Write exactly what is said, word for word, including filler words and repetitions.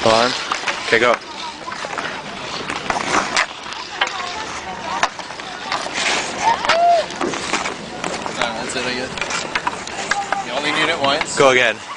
Hold on. Okay, go. No, that's it, I guess. You only need it once. Go again.